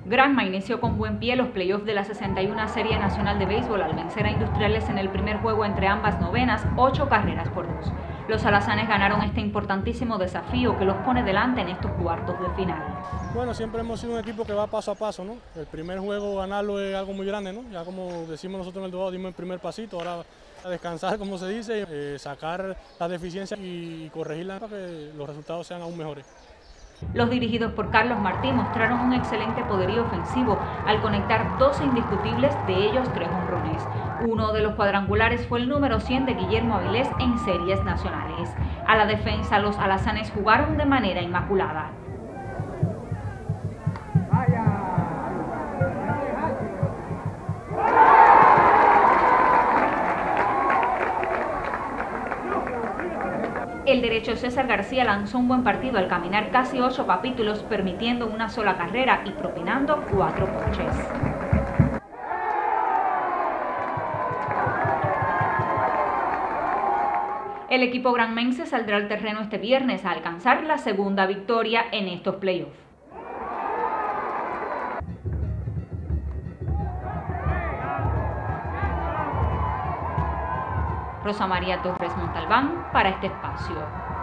Granma inició con buen pie los playoffs de la 61 Serie Nacional de Béisbol al vencer a Industriales en el primer juego entre ambas novenas, 8 carreras por 2. Los alazanes ganaron este importantísimo desafío que los pone delante en estos cuartos de final. Bueno, siempre hemos sido un equipo que va paso a paso, ¿no? El primer juego ganarlo es algo muy grande, ¿no? Ya como decimos nosotros en el Dogado, dimos el primer pasito, ahora a descansar, como se dice, sacar las deficiencias y corregirlas para que los resultados sean aún mejores. Los dirigidos por Carlos Martí mostraron un excelente poderío ofensivo al conectar 12 indiscutibles, de ellos 3 honrones. Uno de los cuadrangulares fue el número 100 de Guillermo Avilés en series nacionales. A la defensa, los alazanes jugaron de manera inmaculada. El derecho César García lanzó un buen partido al caminar casi 8 capítulos, permitiendo una sola carrera y propinando 4 ponches. El equipo granmense saldrá al terreno este viernes a alcanzar la segunda victoria en estos playoffs. Rosa María Torres Montalbán para este espacio.